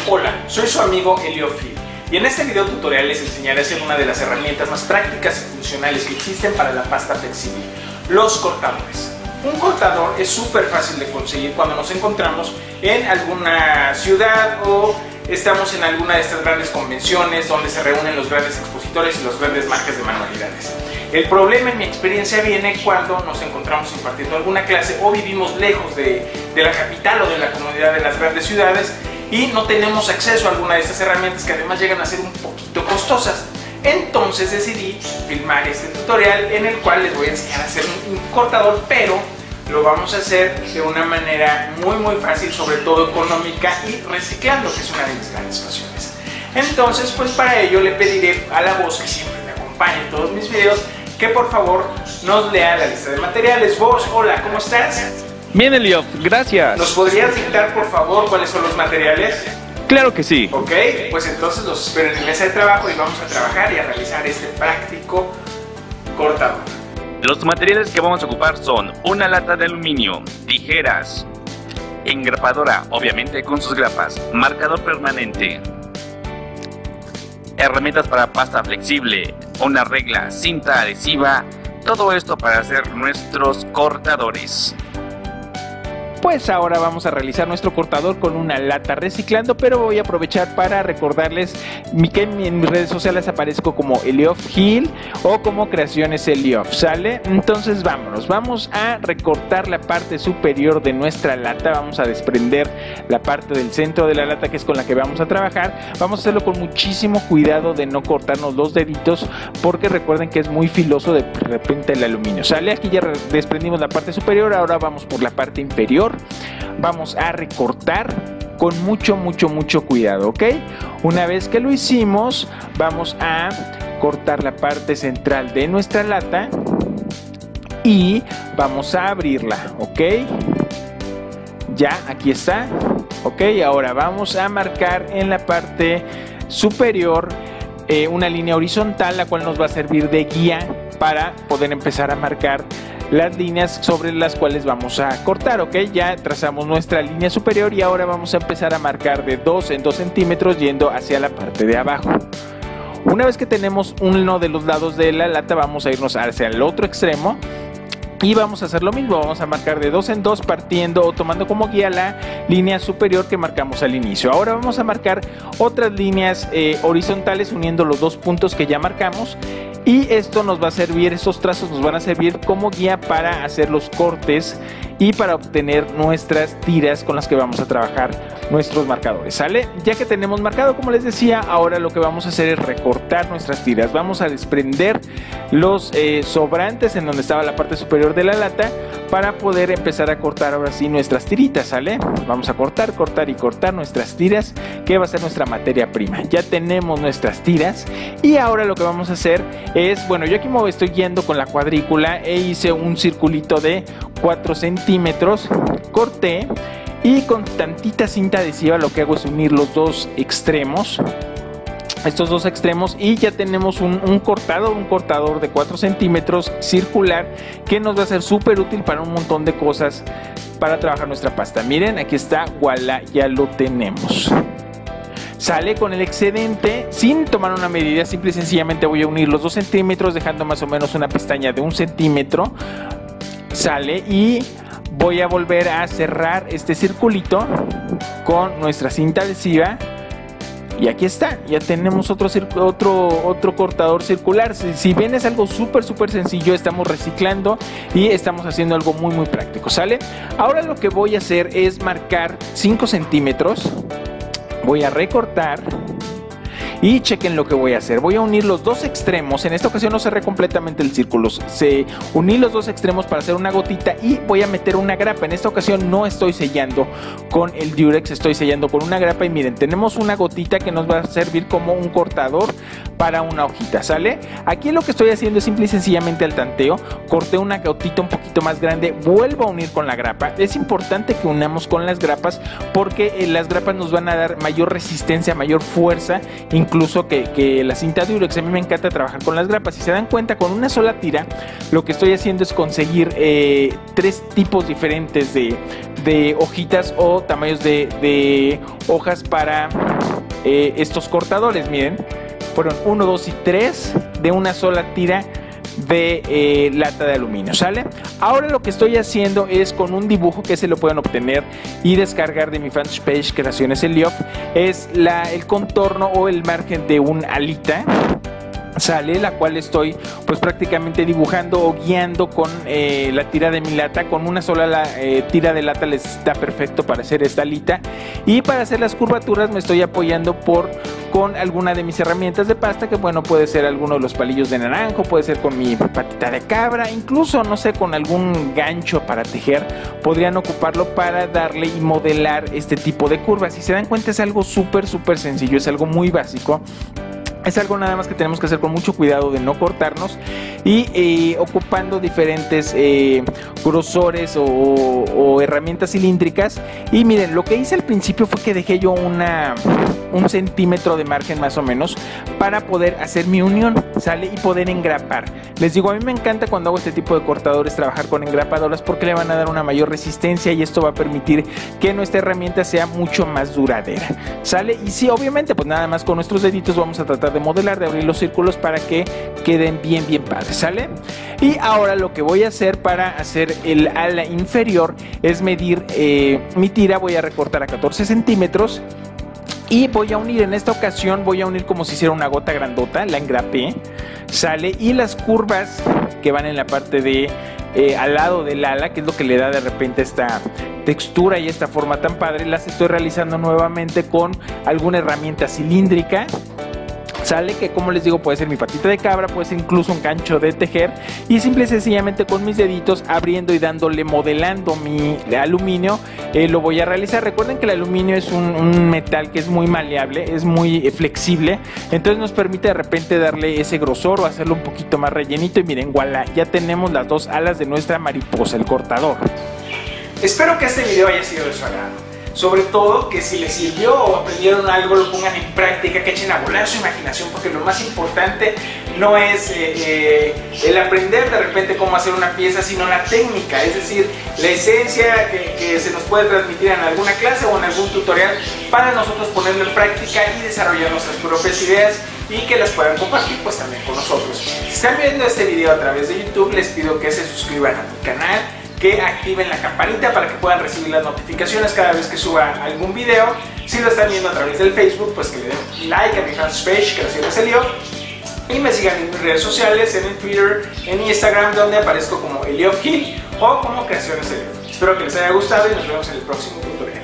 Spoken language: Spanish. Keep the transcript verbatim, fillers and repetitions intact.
Hola, soy su amigo Elio Phil y en este video tutorial les enseñaré a hacer una de las herramientas más prácticas y funcionales que existen para la pasta flexible, los cortadores. Un cortador es súper fácil de conseguir cuando nos encontramos en alguna ciudad o estamos en alguna de estas grandes convenciones donde se reúnen los grandes expositores y las grandes marcas de manualidades. El problema en mi experiencia viene cuando nos encontramos impartiendo alguna clase o vivimos lejos de, de la capital o de la comunidad de las grandes ciudades y no tenemos acceso a alguna de estas herramientas que además llegan a ser un poquito costosas. Entonces decidí filmar este tutorial en el cual les voy a enseñar a hacer un, un cortador, pero lo vamos a hacer de una manera muy muy fácil, sobre todo económica y reciclando, que es una de mis grandes pasiones. Entonces pues para ello le pediré a la voz que siempre me acompaña en todos mis videos que por favor nos lea la lista de materiales. Voz, hola, ¿cómo estás? Bien, Elio, gracias. ¿Nos podrías dictar por favor cuáles son los materiales? Claro que sí. Ok, pues entonces los espero en mi mesa de trabajo y vamos a trabajar y a realizar este práctico cortador. Los materiales que vamos a ocupar son una lata de aluminio, tijeras, engrapadora, obviamente con sus grapas, marcador permanente, herramientas para pasta flexible, una regla, cinta adhesiva, todo esto para hacer nuestros cortadores. Pues ahora vamos a realizar nuestro cortador con una lata reciclando, pero voy a aprovechar para recordarles que en mis redes sociales aparezco como Elio Phil o como Creaciones Elio, ¿sale? Entonces vámonos, vamos a recortar la parte superior de nuestra lata, vamos a desprender la parte del centro de la lata que es con la que vamos a trabajar. Vamos a hacerlo con muchísimo cuidado de no cortarnos los deditos porque recuerden que es muy filoso de repente el aluminio, ¿sale? Aquí ya desprendimos la parte superior, ahora vamos por la parte inferior. Vamos a recortar con mucho, mucho, mucho cuidado, ¿ok? Una vez que lo hicimos, vamos a cortar la parte central de nuestra lata y vamos a abrirla, ¿ok? Ya, aquí está, ¿ok? Ahora vamos a marcar en la parte superior eh, una línea horizontal, la cual nos va a servir de guía para poder empezar a marcar las líneas sobre las cuales vamos a cortar, ok. Ya trazamos nuestra línea superior y ahora vamos a empezar a marcar de dos en dos centímetros yendo hacia la parte de abajo. Una vez que tenemos uno de los lados de la lata, vamos a irnos hacia el otro extremo y vamos a hacer lo mismo, vamos a marcar de dos en dos partiendo o tomando como guía la línea superior que marcamos al inicio. Ahora vamos a marcar otras líneas eh, horizontales uniendo los dos puntos que ya marcamos. Y esto nos va a servir, estos trazos nos van a servir como guía para hacer los cortes y para obtener nuestras tiras con las que vamos a trabajar nuestros marcadores, ¿sale? Ya que tenemos marcado, como les decía, ahora lo que vamos a hacer es recortar nuestras tiras. Vamos a desprender los eh, sobrantes en donde estaba la parte superior de la lata para poder empezar a cortar ahora sí nuestras tiritas, ¿sale? Vamos a cortar, cortar y cortar nuestras tiras, que va a ser nuestra materia prima. Ya tenemos nuestras tiras y ahora lo que vamos a hacer es, bueno, yo aquí me estoy guiando con la cuadrícula e hice un circulito de cuatro centímetros, corté y con tantita cinta adhesiva lo que hago es unir los dos extremos, estos dos extremos, y ya tenemos un, un cortado, un cortador de cuatro centímetros circular que nos va a ser súper útil para un montón de cosas para trabajar nuestra pasta. Miren, aquí está, voilà, ya lo tenemos. Sale con el excedente, sin tomar una medida, simple y sencillamente voy a unir los dos centímetros dejando más o menos una pestaña de un centímetro. Sale y voy a volver a cerrar este circulito con nuestra cinta adhesiva. Y aquí está, ya tenemos otro, otro, otro cortador circular. Si, si ven, es algo súper súper sencillo, estamos reciclando y estamos haciendo algo muy muy práctico, ¿sale? Ahora lo que voy a hacer es marcar cinco centímetros, voy a recortar y chequen lo que voy a hacer. Voy a unir los dos extremos. En esta ocasión no cerré completamente el círculo, se uní los dos extremos para hacer una gotita y voy a meter una grapa. En esta ocasión no estoy sellando con el Durex, estoy sellando con una grapa y miren, tenemos una gotita que nos va a servir como un cortador para una hojita, ¿sale? Aquí lo que estoy haciendo es simple y sencillamente al tanteo. Corté una gotita un poquito más grande, vuelvo a unir con la grapa. Es importante que unamos con las grapas porque las grapas nos van a dar mayor resistencia, mayor fuerza, incluso incluso que, que la cinta Durex. A mí me encanta trabajar con las grapas. Si se dan cuenta, con una sola tira lo que estoy haciendo es conseguir eh, tres tipos diferentes de, de hojitas o tamaños de, de hojas para eh, estos cortadores. Miren, fueron uno, dos y tres de una sola tira de eh, lata de aluminio, ¿sale? Ahora lo que estoy haciendo es con un dibujo que se lo pueden obtener y descargar de mi fanpage Creaciones Eliof, es la, el contorno o el margen de un alita, sale, la cual estoy pues prácticamente dibujando o guiando con eh, la tira de mi lata. Con una sola la, eh, tira de lata les está perfecto para hacer esta alita, y para hacer las curvaturas me estoy apoyando por con alguna de mis herramientas de pasta, que bueno, puede ser alguno de los palillos de naranjo, puede ser con mi patita de cabra, incluso no sé, con algún gancho para tejer, podrían ocuparlo para darle y modelar este tipo de curvas. Si se dan cuenta, es algo súper súper sencillo, es algo muy básico. Es algo nada más que tenemos que hacer con mucho cuidado de no cortarnos, y eh, ocupando diferentes eh, grosores o, o herramientas cilíndricas. Y miren, lo que hice al principio fue que dejé yo una, un centímetro de margen más o menos para poder hacer mi unión, ¿sale? Y poder engrapar. Les digo, a mí me encanta cuando hago este tipo de cortadores trabajar con engrapadoras, porque le van a dar una mayor resistencia y esto va a permitir que nuestra herramienta sea mucho más duradera, ¿sale? Y sí, obviamente, pues nada más con nuestros deditos vamos a tratar de modelar, de abrir los círculos para que queden bien bien padres, ¿sale? Y ahora lo que voy a hacer para hacer el ala inferior es medir eh, mi tira. Voy a recortar a catorce centímetros y voy a unir, en esta ocasión voy a unir como si hiciera una gota grandota, la engrapé, sale, y las curvas que van en la parte de eh, al lado del ala, que es lo que le da de repente esta textura y esta forma tan padre, las estoy realizando nuevamente con alguna herramienta cilíndrica, sale, que como les digo puede ser mi patita de cabra, puede ser incluso un gancho de tejer, y simple y sencillamente con mis deditos abriendo y dándole, modelando mi aluminio, eh, lo voy a realizar. Recuerden que el aluminio es un, un metal que es muy maleable, es muy eh, flexible, entonces nos permite de repente darle ese grosor o hacerlo un poquito más rellenito, y miren, voilà, ya tenemos las dos alas de nuestra mariposa, el cortador. Espero que este video haya sido de su agrado. Sobre todo que si les sirvió o aprendieron algo, lo pongan en práctica, que echen a volar su imaginación, porque lo más importante no es eh, eh, el aprender de repente cómo hacer una pieza, sino la técnica, es decir, la esencia que, que se nos puede transmitir en alguna clase o en algún tutorial, para nosotros ponerlo en práctica y desarrollar nuestras propias ideas, y que las puedan compartir pues también con nosotros. Si están viendo este video a través de YouTube, les pido que se suscriban a mi canal, que activen la campanita para que puedan recibir las notificaciones cada vez que suba algún video. Si lo están viendo a través del Facebook, pues que le den like a mi fanpage Creaciones Eliof, y me sigan en mis redes sociales, en el Twitter, en Instagram, donde aparezco como Eliof Gil o como Creaciones Eliof. Espero que les haya gustado y nos vemos en el próximo tutorial.